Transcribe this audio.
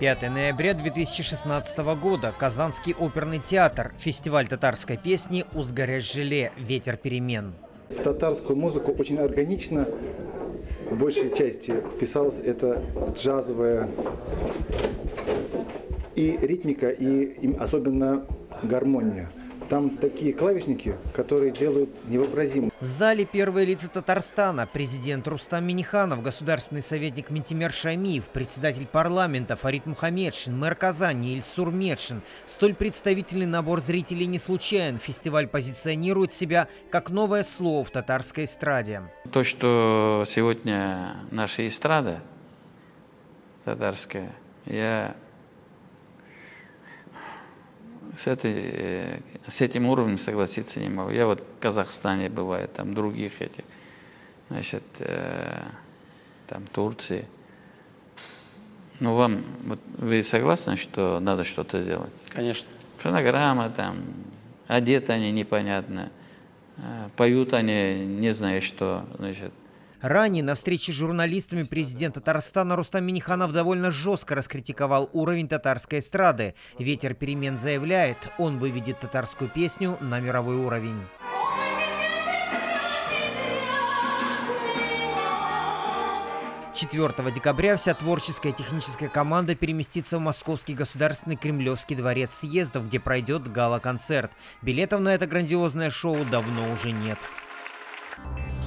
5 ноября 2016 года. Казанский оперный театр. Фестиваль татарской песни «Узгаряж-желе. Ветер перемен». В татарскую музыку очень органично в большей части вписалась эта джазовая и ритмика, и особенно гармония. Там такие клавишники, которые делают невообразимо. В зале первые лица Татарстана: президент Рустам Минниханов, государственный советник Минтимер Шаймиев, председатель парламента Фарид Мухаммедшин, мэр Казани Ильсур Медшин. Столь представительный набор зрителей не случайен. Фестиваль позиционирует себя как новое слово в татарской эстраде. То, что сегодня наша эстрада татарская, я с этим уровнем согласиться не могу. Я вот в Казахстане бываю, там других этих, значит, там Турции. Ну, вот вы согласны, что надо что-то сделать? Конечно. Фонограмма там, одеты они непонятно, поют они не знаю что, значит. Ранее на встрече с журналистами президент Татарстана Рустам Минниханов довольно жестко раскритиковал уровень татарской эстрады. «Ветер перемен» заявляет, он выведет татарскую песню на мировой уровень. 4 декабря вся творческая и техническая команда переместится в Московский государственный Кремлевский дворец съездов, где пройдет гала-концерт. Билетов на это грандиозное шоу давно уже нет.